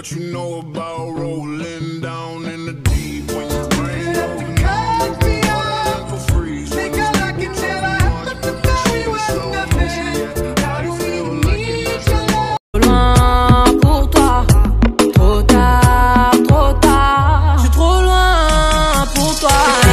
What you know about rolling down in the deep when your brain cut me off for free? Because I can tell I have to marry with nothing. How do you need your love? Loin pour toi, trop tard, trop tard. Je suis trop loin pour toi.